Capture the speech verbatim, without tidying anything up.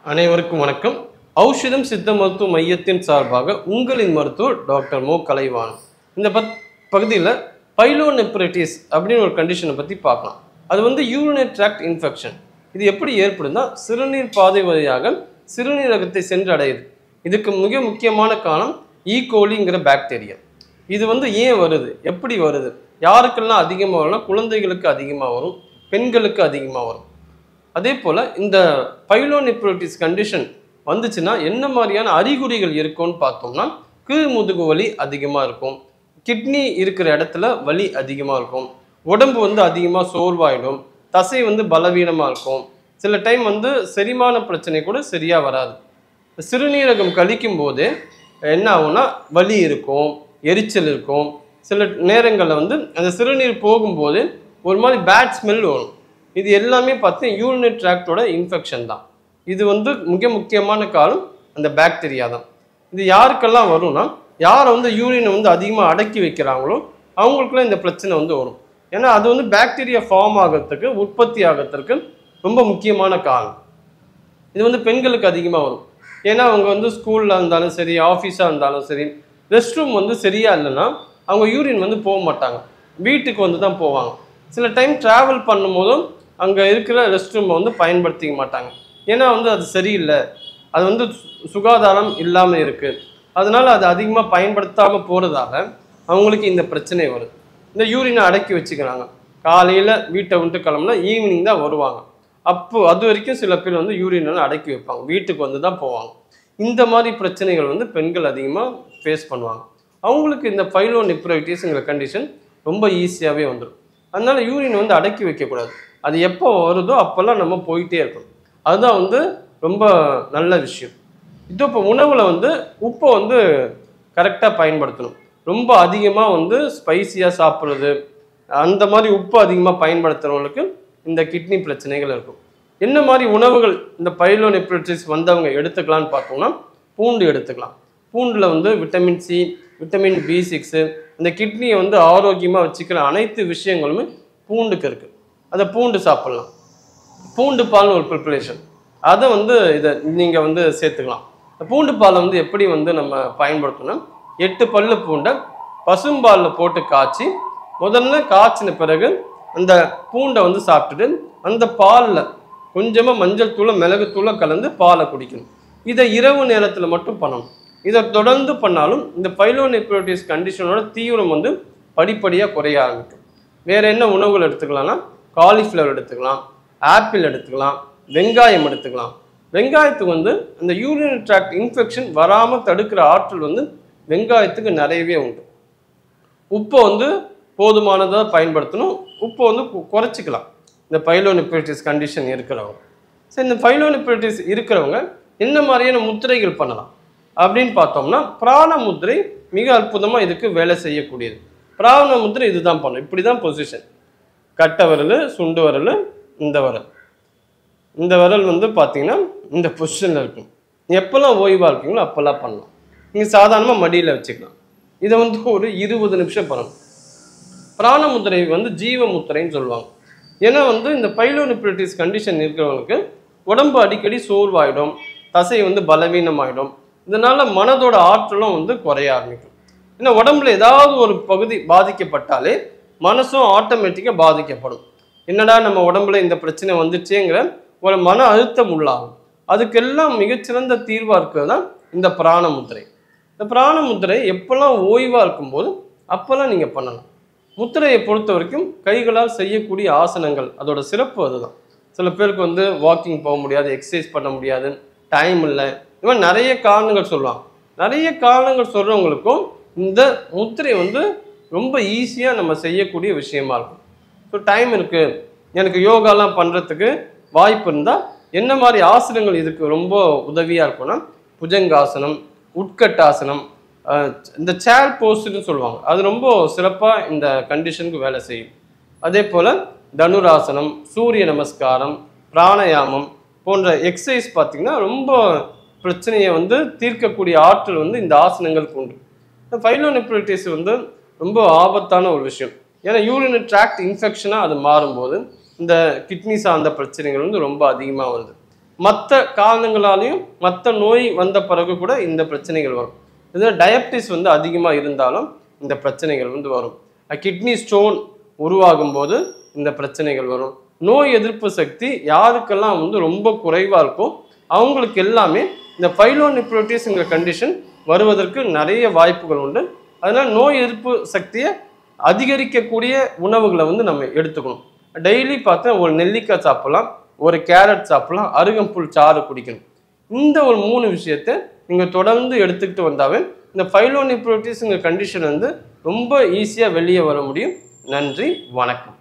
அனைவருக்கும் வணக்கம். ஔஷதம் சித்த மருத்துவ மையத்தின் சார்பாக உங்களின் மருத்துவர் டாக்டர் மோ கலைவாணன். இந்த பத் பகுதியில் பைலோநெஃப்ரைட்டிஸ் அப்படின்னு ஒரு கண்டிஷனை பற்றி பார்க்கலாம். அது வந்து யூரினரி ட்ராக்ட் இன்ஃபெக்ஷன். இது எப்படி ஏற்படுதுன்னா சிறுநீர் பாதை வழியாக சிறுநீரகத்தை சென்று அடையுது. இதுக்கு மிக முக்கியமான காரணம் ஈகோலிங்கிற பாக்டீரியா. இது வந்து ஏன் வருது, எப்படி வருது, யாருக்கெல்லாம் அதிகமாக வரும்னா குழந்தைகளுக்கு அதிகமாக வரும், பெண்களுக்கு அதிகமாக வரும். அதே போல் இந்த பைலோநெஃப்ரைட்டிஸ் கண்டிஷன் வந்துச்சுன்னா என்ன மாதிரியான அறிகுறிகள் இருக்கும்னு பார்த்தோம்னா கீழ் முதுகு வலி அதிகமாக இருக்கும், கிட்னி இருக்கிற இடத்துல வலி அதிகமாக இருக்கும், உடம்பு வந்து அதிகமாக சோர்வாயிடும், தசை வந்து பலவீனமாக இருக்கும், சில டைம் வந்து செரிமான பிரச்சனை கூட சரியாக வராது. சிறுநீரகம் கழிக்கும் போது என்ன ஆகும்னா வலி இருக்கும், எரிச்சல் இருக்கும், சில நேரங்களில் வந்து அந்த சிறுநீர் போகும்போது ஒரு மாதிரி பேட் ஸ்மெல் வரும். இது எல்லாமே பார்த்து யூரினரி ட்ராக்டோட இன்ஃபெக்ஷன் தான். இது வந்து மிக முக்கியமான காரணம் அந்த பாக்டீரியா தான். இது யாருக்கெல்லாம் வரும்னா யாரை வந்து யூரினை வந்து அதிகமாக அடக்கி வைக்கிறாங்களோ அவங்களுக்குலாம் இந்த பிரச்சனை வந்து வரும். ஏன்னா அது வந்து பாக்டீரியா ஃபார்ம் ஆகிறதுக்கு உற்பத்தி ஆகிறதுக்கு ரொம்ப முக்கியமான காரணம். இது வந்து பெண்களுக்கு அதிகமாக வரும். ஏன்னா அவங்க வந்து ஸ்கூலில் இருந்தாலும் சரி, ஆஃபீஸாக இருந்தாலும் சரி, ரெஸ்ட் ரூம் வந்து சரியாக இல்லைன்னா அவங்க யூரின் வந்து போக மாட்டாங்க, வீட்டுக்கு வந்து தான் போவாங்க. சில டைம் ட்ராவல் பண்ணும்போதும் அங்கே இருக்கிற ரெஸ்ட் ரூமை வந்து பயன்படுத்திக்க மாட்டாங்க. ஏன்னா வந்து அது சரியில்லை, அது வந்து சுகாதாரம் இல்லாமல் இருக்குது, அதனால் அது அதிகமாக பயன்படுத்தாமல் போகிறதால அவங்களுக்கு இந்த பிரச்சனை வருது. இந்த யூரினை அடக்கி வச்சுக்கிறாங்க. காலையில் வீட்டை விட்டு கிளம்புனா ஈவினிங் தான் வருவாங்க. அப்போ அது வரைக்கும் சில பேர் வந்து யூரினை அடக்கி வைப்பாங்க, வீட்டுக்கு வந்து தான் போவாங்க. இந்த மாதிரி பிரச்சனைகள் வந்து பெண்கள் அதிகமாக ஃபேஸ் பண்ணுவாங்க. அவங்களுக்கு இந்த பைலோநெஃப்ரைட்டிஸ்ங்கிற கண்டிஷன் ரொம்ப ஈஸியாகவே வந்துடும். அதனால் யூரினை வந்து அடக்கி வைக்கக்கூடாது. அது எப்போ வருதோ அப்போல்லாம் நம்ம போயிட்டே இருக்கணும். அதுதான் வந்து ரொம்ப நல்ல விஷயம். இது இப்போ உணவில் வந்து உப்பை வந்து கரெக்டாக பயன்படுத்தணும். ரொம்ப அதிகமாக வந்து ஸ்பைசியாக சாப்பிட்றது, அந்த மாதிரி உப்பு அதிகமாக பயன்படுத்துகிறவங்களுக்கு இந்த கிட்னி பிரச்சனைகள் இருக்கும். என்ன மாதிரி உணவுகள் இந்த பைலோநெஃப்ரைட்டிஸ் வந்தவங்க எடுத்துக்கலான்னு பார்த்தோம்னா பூண்டு எடுத்துக்கலாம். பூண்டில் வந்து vitamin C, vitamin B six, இந்த கிட்னியை வந்து ஆரோக்கியமாக வச்சுக்கிற அனைத்து விஷயங்களுமே பூண்டுக்கு இருக்குது. அதை பூண்டு சாப்பிட்லாம். பூண்டு பால்னு ஒரு ப்ரிப்பரேஷன், அதை வந்து இதை நீங்கள் வந்து சேர்த்துக்கலாம். பூண்டு பாலை வந்து எப்படி வந்து நம்ம பயன்படுத்தணும், எட்டு பல்லு பூண்டை பசும்பாலில் போட்டு காய்ச்சி முதல்ல காய்ச்சின பிறகு அந்த பூண்டை வந்து சாப்பிட்டுட்டு அந்த பாலில் கொஞ்சமாக மஞ்சள் தூளை மிளகுத்தூளை கலந்து பாலை குடிக்கணும். இதை இரவு நேரத்தில் மட்டும் பண்ணணும். இதை தொடர்ந்து பண்ணாலும் இந்த பைலோநெஃப்ரைட்டிஸ் கண்டிஷனோட தீவிரம் வந்து படிப்படியாக குறைய ஆரம்பிக்கும். வேறு என்ன உணவுகள் எடுத்துக்கலாம்னா காலிஃப்ளவர் எடுத்துக்கலாம், ஆப்பிள் எடுத்துக்கலாம், வெங்காயம் எடுத்துக்கலாம். வெங்காயத்துக்கு வந்து அந்த யூரினரி ட்ராக்ட் இன்ஃபெக்ஷன் வராமல் தடுக்கிற ஆற்றல் வந்து வெங்காயத்துக்கு நிறையவே உண்டு. உப்பை வந்து போதுமானதாக பயன்படுத்தணும். உப்பை வந்து குறைச்சிக்கலாம் இந்த பைலோநெஃப்ரைட்டிஸ் கண்டிஷன் இருக்கிறவங்க. சரி, இந்த பைலோநெஃப்ரைட்டிஸ் இருக்கிறவங்க என்ன மாதிரியான முத்திரைகள் பண்ணலாம் அப்படின்னு பார்த்தோம்னா பிராண முத்திரை மிக அற்புதமாக இதுக்கு வேலை செய்யக்கூடியது. பிராண முத்திரை இதுதான் பண்ணும். இப்படி தான் பொசிஷன், கட்டை விரல், சுண்டு விரல், இந்த விரல், இந்த விரல் வந்து பார்த்தீங்கன்னா இந்த பொசிஷனில் இருக்கும். எப்போல்லாம் ஓய்வாக இருக்கீங்களோ அப்போல்லாம் பண்ணலாம். நீங்கள் சாதாரணமாக மடியில் வச்சுக்கலாம். இதை வந்து ஒரு இருபது நிமிஷம் பண்ணணும். பிராண முத்திரை வந்து ஜீவ முத்திரைன்னு சொல்லுவாங்க. ஏன்னா வந்து இந்த பைலோநெஃப்ரைட்டிஸ் கண்டிஷன் இருக்கிறவங்களுக்கு உடம்பு அடிக்கடி சோர்வாயிடும், தசை வந்து பலவீனமாயிடும். இதனால் மனதோட ஆற்றலும் வந்து குறைய ஆரம்பிக்கும். ஏன்னா உடம்புல ஏதாவது ஒரு பகுதி பாதிக்கப்பட்டாலே மனசும் ஆட்டோமேட்டிக்காக பாதிக்கப்படும். என்னடா நம்ம உடம்புல இந்த பிரச்சனை வந்துச்சேங்கிற ஒரு மன அழுத்தம் உள்ளாகும். அதுக்கெல்லாம் மிகச்சிறந்த தீர்வாக இருக்கிறது தான் இந்த பிராண முத்திரை. இந்த பிராண முத்திரை எப்போல்லாம் ஓய்வாக இருக்கும்போது அப்போல்லாம் நீங்கள் பண்ணலாம். முத்திரையை பொறுத்த வரைக்கும் கைகளால் செய்யக்கூடிய ஆசனங்கள் அதோட சிறப்பு அதுதான். சில பேருக்கு வந்து வாக்கிங் போக முடியாது, எக்ஸசைஸ் பண்ண முடியாது, டைம் இல்லை, இது மாதிரி நிறைய காரணங்கள் சொல்லுவாங்க. நிறைய காரணங்கள் சொல்கிறவங்களுக்கும் இந்த முத்திரை வந்து ரொம்ப ஈஸியாக நம்ம செய்யக்கூடிய விஷயமா இருக்கும். ஸோ டைம் இருக்குது, எனக்கு யோகாலாம் பண்ணுறதுக்கு வாய்ப்பு இருந்தால் என்ன மாதிரி ஆசனங்கள் இதுக்கு ரொம்ப உதவியாக இருக்கும்னா புஜங்காசனம், உட்கட்டாசனம், இந்த சேர் போஸ்ட்னு சொல்லுவாங்க, அது ரொம்ப சிறப்பாக இந்த கண்டிஷனுக்கு வேலை செய்யும். அதே போல் தனுராசனம், சூரிய நமஸ்காரம், பிராணயாமம் போன்ற எக்ஸசைஸ் பார்த்திங்கன்னா ரொம்ப பிரச்சனையை வந்து தீர்க்கக்கூடிய ஆற்றல் வந்து இந்த ஆசனங்களுக்கு உண்டு. பைலோநெஃப்ரைட்டிஸ் வந்து ரொம்ப ஆபத்தான ஒரு விஷயம். ஏன்னா யூரினரி ட்ராக்ட் இன்ஃபெக்ஷனாக அது மாறும்போது இந்த கிட்னி சார்ந்த பிரச்சனைகள் வந்து ரொம்ப அதிகமாக வருது. மற்ற காரணங்களாலையும் மற்ற நோய் வந்த பிறகு கூட இந்த பிரச்சனைகள் வரும். இதில் டயபிட்டிஸ் வந்து அதிகமாக இருந்தாலும் இந்த பிரச்சனைகள் வந்து வரும். கிட்னி ஸ்டோன் உருவாகும் போது இந்த பிரச்சனைகள் வரும். நோய் எதிர்ப்பு சக்தி யாருக்கெல்லாம் வந்து ரொம்ப குறைவாக இருக்கோ அவங்களுக்கு எல்லாமே இந்த பைலோனெஃப்ரைட்டிஸ்ங்கிற கண்டிஷன் வருவதற்கு நிறைய வாய்ப்புகள் உண்டு. அதனால் நோய் எதிர்ப்பு சக்தியை அதிகரிக்கக்கூடிய உணவுகளை வந்து நம்ம எடுத்துக்கணும். டெய்லி பார்த்தா ஒரு நெல்லிக்காய் சாப்பிடலாம், ஒரு கேரட் சாப்பிடலாம், அருகம்புல் சாறு குடிக்கணும். இந்த ஒரு மூணு விஷயத்தை நீங்கள் தொடர்ந்து எடுத்துக்கிட்டு வந்தாவே இந்த பைலோனெஃப்ரைட்டிஸ்ங்கிற கண்டிஷன் வந்து ரொம்ப ஈஸியாக வெளியே வர முடியும். நன்றி, வணக்கம்.